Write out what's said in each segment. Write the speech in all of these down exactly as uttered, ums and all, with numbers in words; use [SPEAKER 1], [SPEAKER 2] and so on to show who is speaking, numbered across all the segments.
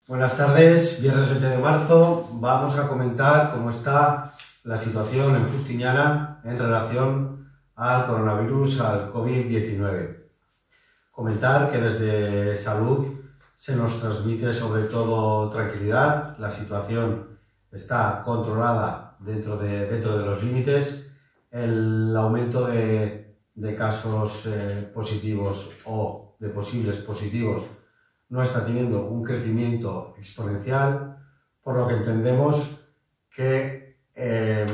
[SPEAKER 1] Buenas tardes, viernes veinte de marzo, vamos a comentar cómo está la situación en Fustiñana en relación al coronavirus, al COVID diecinueve. Comentar que desde Salud se nos transmite sobre todo tranquilidad, la situación está controlada dentro de, dentro de los límites, el aumento de, de casos eh, positivos o de posibles positivos no está teniendo un crecimiento exponencial, por lo que entendemos que eh,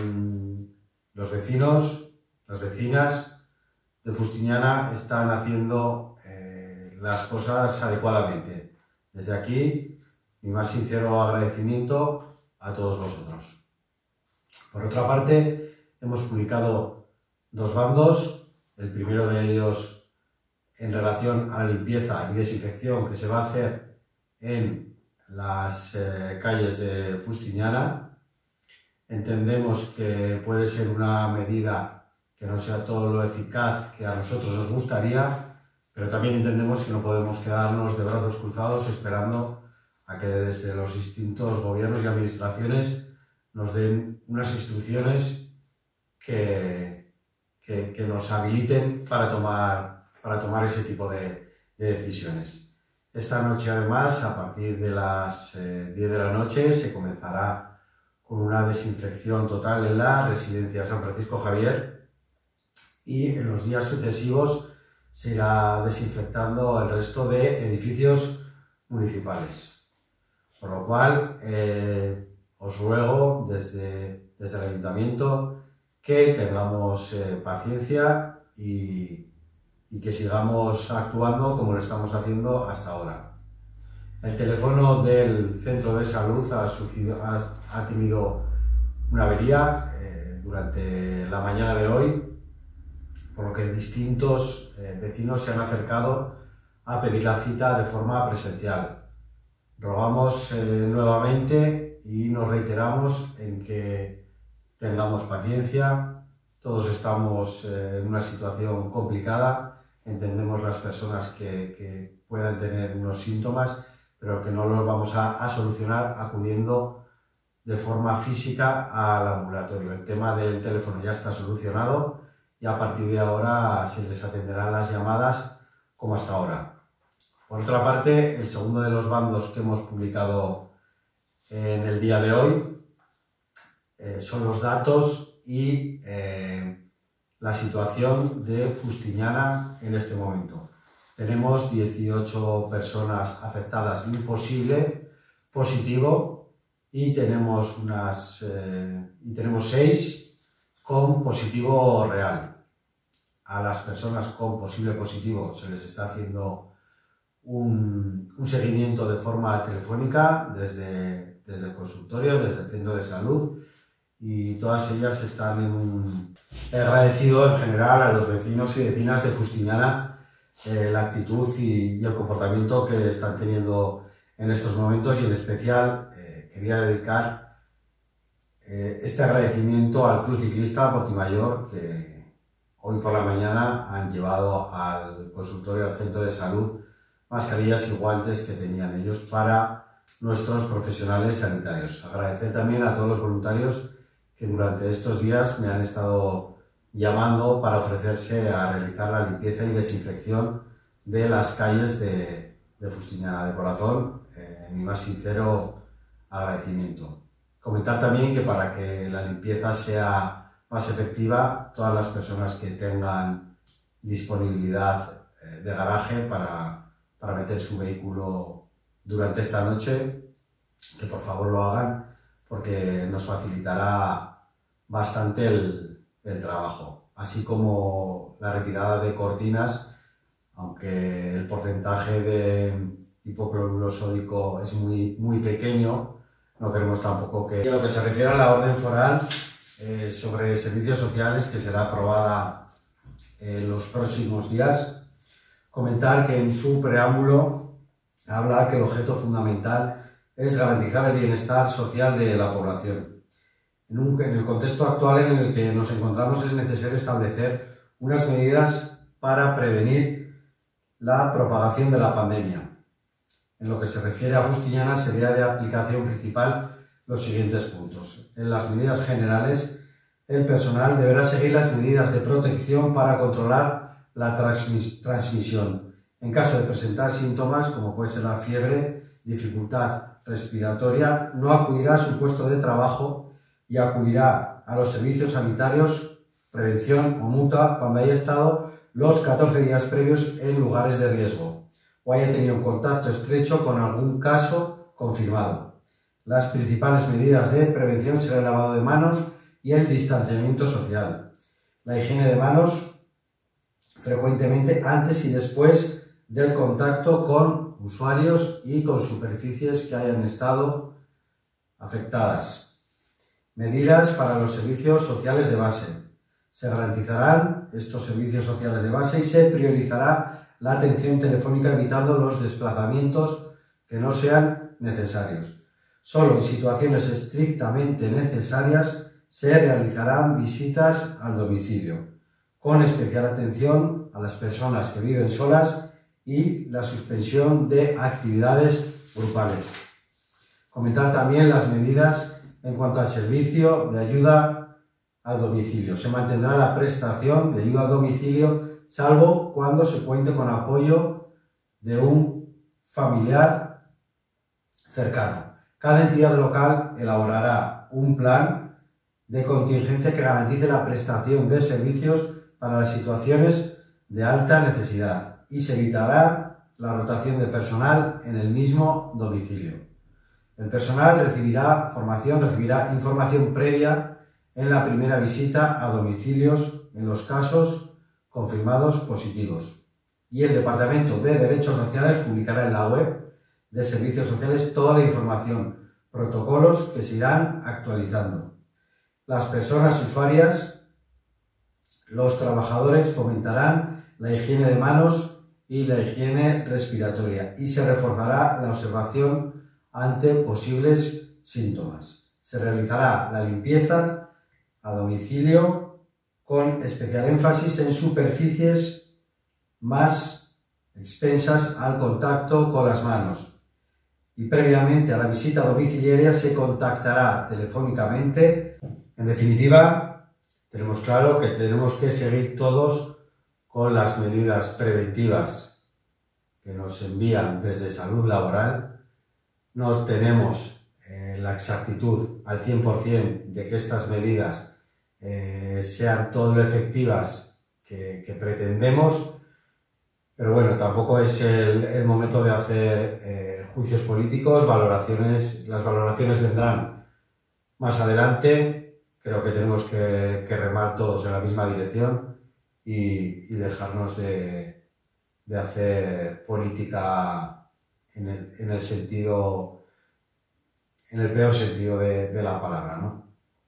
[SPEAKER 1] los vecinos, las vecinas de Fustiñana están haciendo eh, las cosas adecuadamente. Desde aquí, mi más sincero agradecimiento a todos vosotros. Por otra parte, hemos publicado dos bandos, el primero de ellos en relación a la limpieza y desinfección que se va a hacer en las eh, calles de Fustiñana. Entendemos que puede ser una medida que no sea todo lo eficaz que a nosotros nos gustaría, pero también entendemos que no podemos quedarnos de brazos cruzados esperando a que desde los distintos gobiernos y administraciones nos den unas instrucciones que, que, que nos habiliten para tomar para tomar ese tipo de, de decisiones. Esta noche, además, a partir de las eh, diez de la noche, se comenzará con una desinfección total en la residencia San Francisco Javier y en los días sucesivos se irá desinfectando el resto de edificios municipales. Por lo cual, eh, os ruego desde, desde el Ayuntamiento que tengamos eh, paciencia y y que sigamos actuando como lo estamos haciendo hasta ahora. El teléfono del centro de salud ha, sufrido, ha, ha tenido una avería eh, durante la mañana de hoy, por lo que distintos eh, vecinos se han acercado a pedir la cita de forma presencial. Rogamos eh, nuevamente y nos reiteramos en que tengamos paciencia. Todos estamos eh, en una situación complicada. Entendemos las personas que, que puedan tener unos síntomas, pero que no los vamos a, a solucionar acudiendo de forma física al ambulatorio. El tema del teléfono ya está solucionado y a partir de ahora se les atenderán las llamadas como hasta ahora. Por otra parte, el segundo de los bandos que hemos publicado en el día de hoy eh, son los datos y eh, la situación de Fustiñana en este momento. Tenemos dieciocho personas afectadas de un posible positivo y tenemos, unas, eh, y tenemos seis con positivo real. A las personas con posible positivo se les está haciendo un, un seguimiento de forma telefónica desde, desde el consultorio, desde el centro de salud, y todas ellas están en un... He agradecido en general a los vecinos y vecinas de Fustiñana eh, la actitud y, y el comportamiento que están teniendo en estos momentos, y en especial eh, quería dedicar eh, este agradecimiento al Club Ciclista Portimayor, que hoy por la mañana han llevado al consultorio, al centro de salud, mascarillas y guantes que tenían ellos para nuestros profesionales sanitarios. Agradecer también a todos los voluntarios que durante estos días me han estado llamando para ofrecerse a realizar la limpieza y desinfección de las calles de, de Fustiñana. De corazón, eh, mi más sincero agradecimiento. Comentar también que para que la limpieza sea más efectiva, todas las personas que tengan disponibilidad eh, de garaje para, para meter su vehículo durante esta noche, que por favor lo hagan, porque nos facilitará bastante el, el trabajo, así como la retirada de cortinas, aunque el porcentaje de hipocloruro sódico es muy, muy pequeño, no queremos tampoco que... Y en lo que se refiere a la orden foral eh, sobre servicios sociales, que será aprobada en eh, los próximos días, comentar que en su preámbulo habla que el objeto fundamental es garantizar el bienestar social de la población. En, un, en el contexto actual en el que nos encontramos es necesario establecer unas medidas para prevenir la propagación de la pandemia. En lo que se refiere a Fustiñana, sería de aplicación principal los siguientes puntos. En las medidas generales, el personal deberá seguir las medidas de protección para controlar la transmis transmisión. En caso de presentar síntomas, como puede ser la fiebre, dificultad respiratoria, no acudirá a su puesto de trabajo y acudirá a los servicios sanitarios, prevención o mutua cuando haya estado los catorce días previos en lugares de riesgo o haya tenido un contacto estrecho con algún caso confirmado. Las principales medidas de prevención serán el lavado de manos y el distanciamiento social. La higiene de manos frecuentemente antes y después del contacto con usuarios y con superficies que hayan estado afectadas. Medidas para los servicios sociales de base. Se garantizarán estos servicios sociales de base y se priorizará la atención telefónica evitando los desplazamientos que no sean necesarios. Solo en situaciones estrictamente necesarias se realizarán visitas al domicilio, con especial atención a las personas que viven solas y la suspensión de actividades grupales. Comentar también las medidas en cuanto al servicio de ayuda al domicilio. Se mantendrá la prestación de ayuda a domicilio, salvo cuando se cuente con apoyo de un familiar cercano. Cada entidad local elaborará un plan de contingencia que garantice la prestación de servicios para las situaciones de alta necesidad y se evitará la rotación de personal en el mismo domicilio. El personal recibirá formación, recibirá información previa en la primera visita a domicilios en los casos confirmados positivos. Y el Departamento de Derechos Sociales publicará en la web de Servicios Sociales toda la información, protocolos que se irán actualizando. Las personas usuarias, los trabajadores fomentarán la higiene de manos y la higiene respiratoria y se reforzará la observación ante posibles síntomas. Se realizará la limpieza a domicilio con especial énfasis en superficies más expensas al contacto con las manos. Y previamente a la visita domiciliaria se contactará telefónicamente. En definitiva, tenemos claro que tenemos que seguir todos con las medidas preventivas que nos envían desde salud laboral. No tenemos eh, la exactitud al cien por cien de que estas medidas eh, sean todo lo efectivas que, que pretendemos, pero bueno, tampoco es el, el momento de hacer eh, juicios políticos, valoraciones. Las valoraciones vendrán más adelante. Creo que tenemos que, que remar todos en la misma dirección y, y dejarnos de, de hacer política en el, en el sentido, en el peor sentido de, de la palabra, ¿no?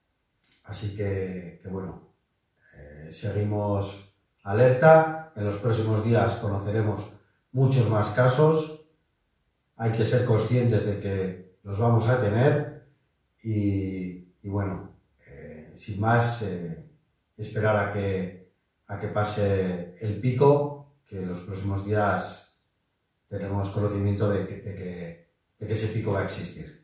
[SPEAKER 1] Así que, que bueno, eh, seguimos alerta. En los próximos días conoceremos muchos más casos. Hay que ser conscientes de que los vamos a tener y, y bueno, eh, sin más, eh, esperar a que, a que pase el pico, que en los próximos días tenemos conocimiento de que, de que, de que ese pico va a existir.